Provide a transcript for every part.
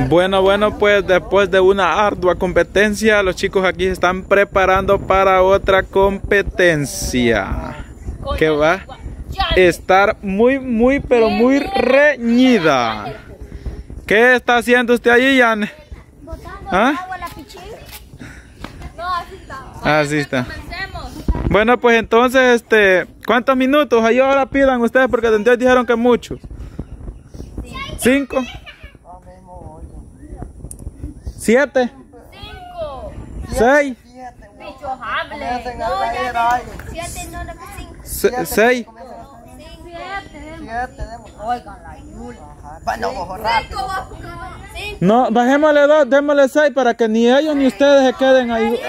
Bueno, pues después de una ardua competencia, los chicos aquí se están preparando para otra competencia que va a estar pero muy reñida. ¿Qué está haciendo usted allí, Jan? ¿Ah? Así está. Bueno, pues entonces, ¿cuántos minutos? Ahí ahora pidan ustedes porque entonces dijeron que muchos. 5. 7. 6. 6. No, bajémosle 2, démosle 6 para que ni ellos ni ustedes se queden ahí.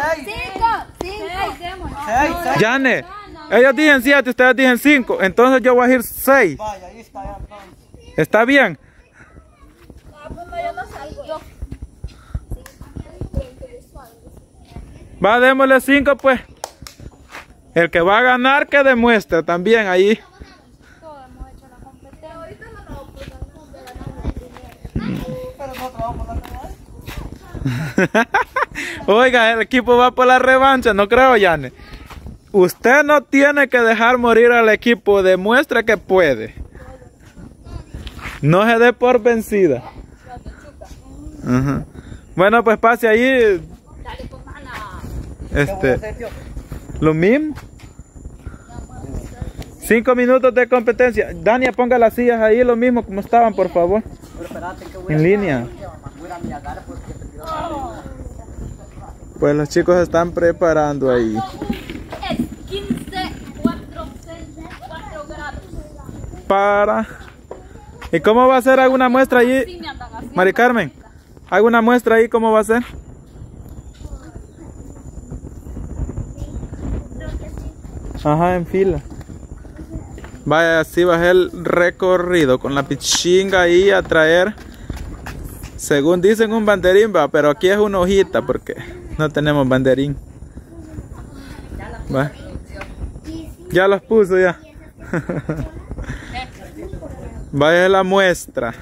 6. Yane, ellos dicen 7, ustedes dicen 5, entonces yo voy a decir 6. ¿Está bien? Va, démosle 5 pues. El que va a ganar que demuestre también ahí. Oiga, el equipo va por la revancha, no creo, Yane. Usted no tiene que dejar morir al equipo, demuestra que puede. No se dé por vencida. Bueno, pues pase ahí. Lo mismo. 5 minutos de competencia. Dania, ponga las sillas ahí lo mismo como estaban, por favor. En línea. Pues los chicos se están preparando ahí. Es 15,4 grados. Para. ¿Y cómo va a ser alguna muestra allí? Mari Carmen, ¿alguna muestra ahí cómo va a ser? Ajá, en fila. Vaya, así va a ser el recorrido con la pichinga ahí a traer, según dicen, un banderín, va, pero aquí es una hojita porque no tenemos banderín. Va. Ya los puso ya. Vaya la muestra.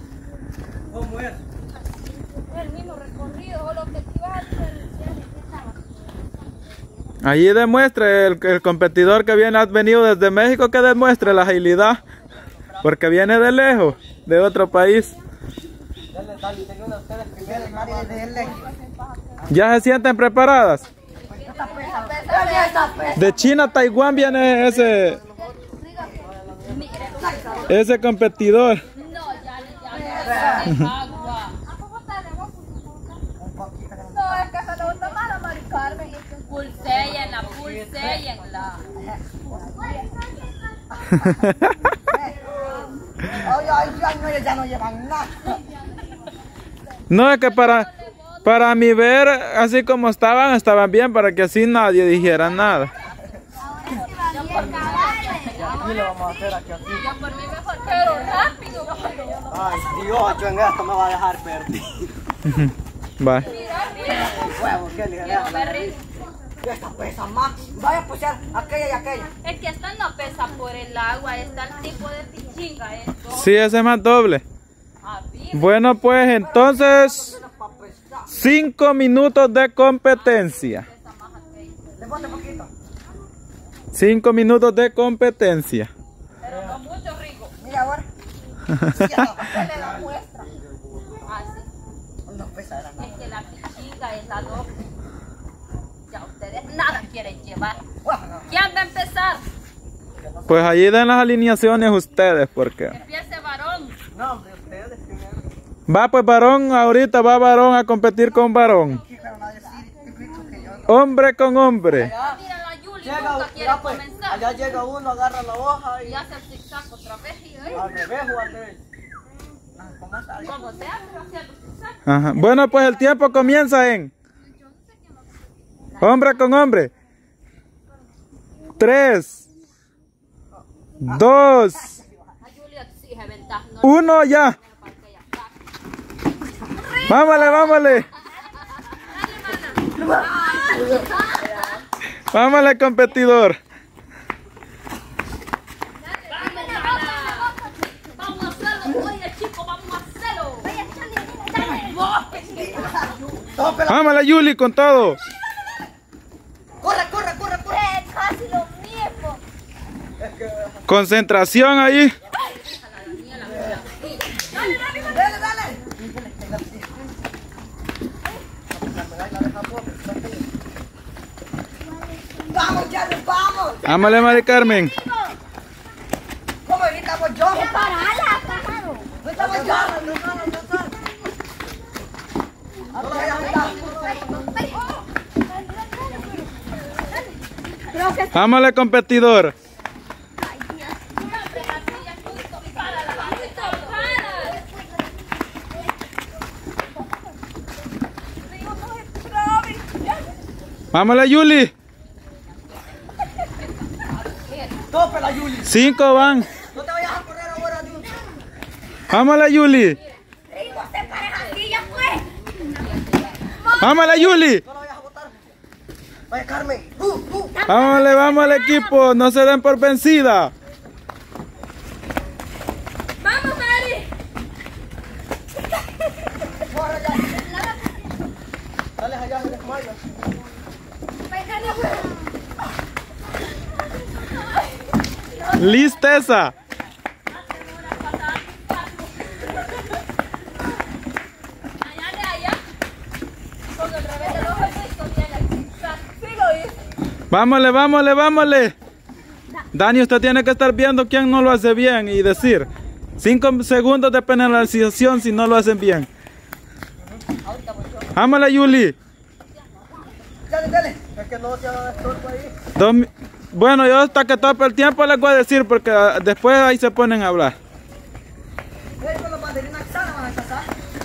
Allí demuestre el competidor que ha venido desde México, que demuestre la agilidad, porque viene de lejos, de otro país. ¿Ya se sienten preparadas? De China, Taiwán viene ese competidor. No, es que se le gusta más a Mari Carmen. Pulséyenla. Ya no llevan nada. No, es que para mi ver, así como estaban bien, para que así nadie dijera nada. Aquí lo vamos a hacer aquí. Yo por mí mejor, pero rápido. Ay, Dios, yo en esto me va a dejar perdido. Va. Huevo, ¿qué le esta pesa más. Vaya a puchar aquella y aquella. Es que esta no pesa por el agua, está el tipo de pichinga. Sí, ese es más doble. Bueno, pues entonces 5 minutos de competencia. 5 minutos de competencia. Pero no mucho, Rico. Mira ahora. Le da muestra. Así. No pesa nada. Es que la pichinga es la doble. Ya ustedes nada quieren llevar. ¿Quién va a empezar? Pues allí den las alineaciones ustedes, porque Empiece varón. No, hombre, ustedes primero. va pues varón, ahorita va varón a competir con varón. Hombre con hombre. Mira la Yuli, nunca quiere comenzar. Allá llega uno, agarra la hoja Y hace el zigzag otra vez y al revés o al revés. como sea, pero haciendo zigzag. Ajá. Bueno, pues el tiempo comienza en hombre con hombre. 3, 2, 1, ya. Vámonos. Vámonos, competidor. Vamos a hacerlo, oye chicos, vamos a hacerlo. Tópela. Vámonos, Yuli, con todo. Corre, corre, corre, corre. Es casi lo mismo. Concentración ahí. Dale, dale. Vamos, ya nos vamos. Ámale, Mari Carmen. ¿Cómo evitamos yo? Parala, pájaro. No estamos yo. No lo vayas a evitar. Creo que Ámale, competidor. Vámonos, Yuli. Tópela, Yuli. 5 van. No te vayas a correr ahora, Dios. Vámonos, Yuli. Rigo, te pares así, ya fue. Vámonos, Yuli. No la vayas a botar. Vaya, Carmen. Vámonos, vamos equipo. No se den por vencida. Vamos, Mari. Corre ya. Dale allá, se desmaya. Listeza. Vámonos, vámonos, vámonos. Dani, usted tiene que estar viendo quién no lo hace bien y decir 5 segundos de penalización si no lo hacen bien. Vámonos, Yuli. Dale, dale. Es que no te haga estorbo ahí. Bueno, yo hasta que tope el tiempo les voy a decir porque después ahí se ponen a hablar. Con los banderinas que salen van a cazar.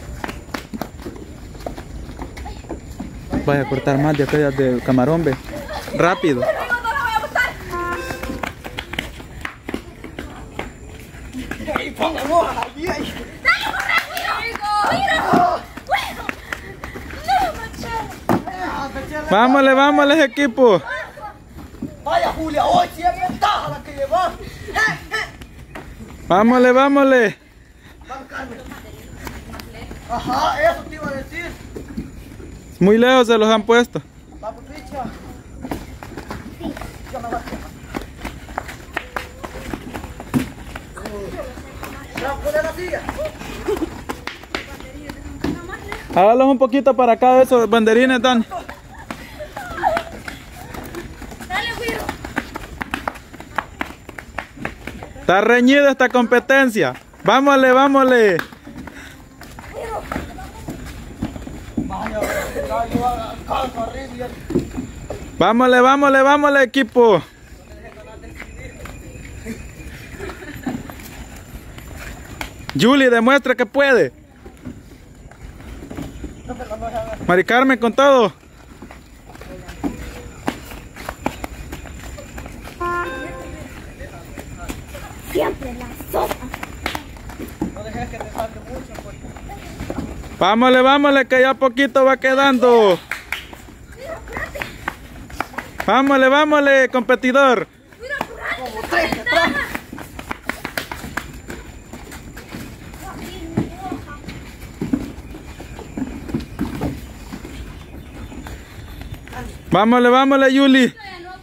Vaya a cortar más de aquellas de camarón, ve. Rápido. Y pongamos ahí, ahí. Vámonos, vámonos, equipo. Vaya, Julia, hoy sí es ventaja la que llevas. Vámonos, vámonos. Vamos, Carmen. Ajá, eso te iba a decir. Muy lejos se los han puesto. Vamos, picha. Yo me voy a quedar. ¿Se va a poner la silla? Hágalos un poquito para acá esos banderines, Dan. Está reñida esta competencia. Vámonos, vámonos. Vaya, yo alcanzo arriba. Vámonos, vámonos, vámonos, equipo. Yuli, demuestra que puede. Mari Carmen, con todo. Siempre la sopa. No dejes que te salte mucho, pues. Vámonos, vámonos, que ya poquito va quedando. Vámonos, vámonos, competidor. Como 3 detrás. Vámonos, vámonos, Yuli.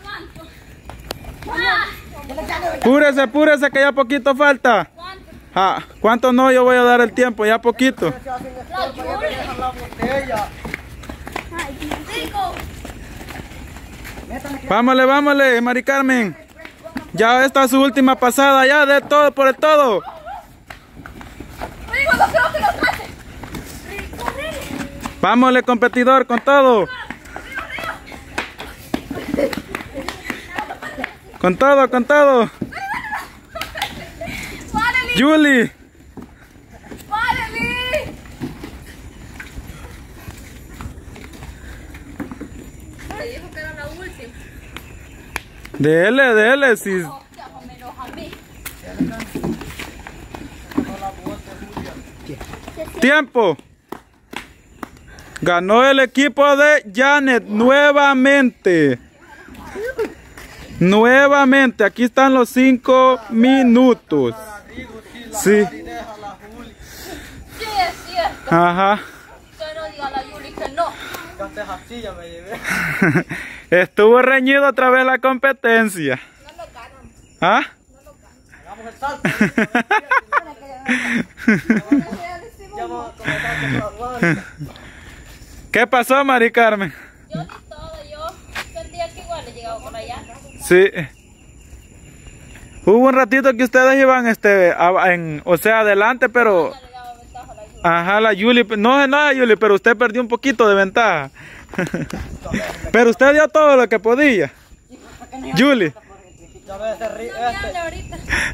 Púrese, púrese, que ya poquito falta. Ah, ¿cuánto no? Yo voy a dar el tiempo, ya poquito. Se hacen estorbo, ya te dejan la botella. Vámonos, vámonos, Mari Carmen. Ya esta es su última pasada, ya de todo por el todo. Vámonos, competidor, con todo. Con todo, con todo. Yuli. Dijo que era la última. Dele, si. Tiempo. Ganó el equipo de Janet nuevamente. Nuevamente, aquí están los 5 minutos. Sí. Sí, es cierto. Ajá. Se Gasté así, ya me llevé. Estuvo reñido otra vez la competencia. No lo ganan. ¿Ah? Hagamos el salto. Ya vamos a comenzar con ¿Qué pasó, Mari Carmen? Yo ni todo, yo sentía que igual he llegado por allá. Sí. Hubo un ratito que ustedes iban, o sea, adelante, pero... Ya le daba ventaja a la lluvia. Ajá, la Yuli, no es nada Yuli, pero usted perdió un poquito de ventaja. Pero usted dio todo lo que podía. Yuli. Ya ves, No me hable ahorita.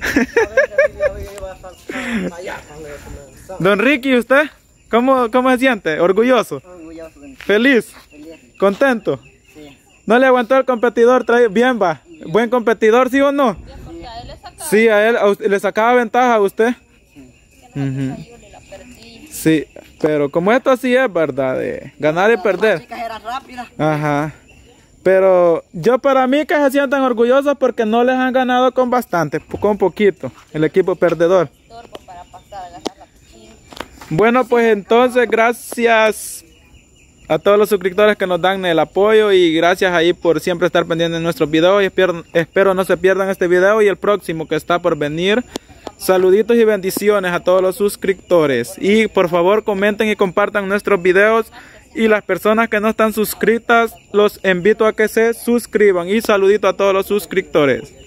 Don Ricky, ¿y usted? ¿Cómo se siente? ¿Orgulloso? Orgulloso de mí. ¿Feliz? Feliz. ¿Contento? Sí. ¿No le aguantó el competidor? Bien, va. ¿Buen competidor, sí o no? Bien, porque a él le sacaba. Sí, le sacaba ventaja a usted. Que no la Yuli la perdí. Sí, pero como esto así es, ¿verdad? De ganar y perder. Las chicas eran rápidas. Ajá. Pero yo para mí que se sientan orgullosos porque no les han ganado con bastante, con poquito, el equipo perdedor. Torbo para pasar a agarrar la cuchilla. Bueno, pues entonces gracias a todos los suscriptores que nos dan el apoyo y gracias ahí por siempre estar pendientes de nuestros videos. Y espero no se pierdan este video y el próximo que está por venir. Saluditos y bendiciones a todos los suscriptores. Y por favor comenten y compartan nuestros videos. Y las personas que no están suscritas, los invito a que se suscriban. Y saludito a todos los suscriptores.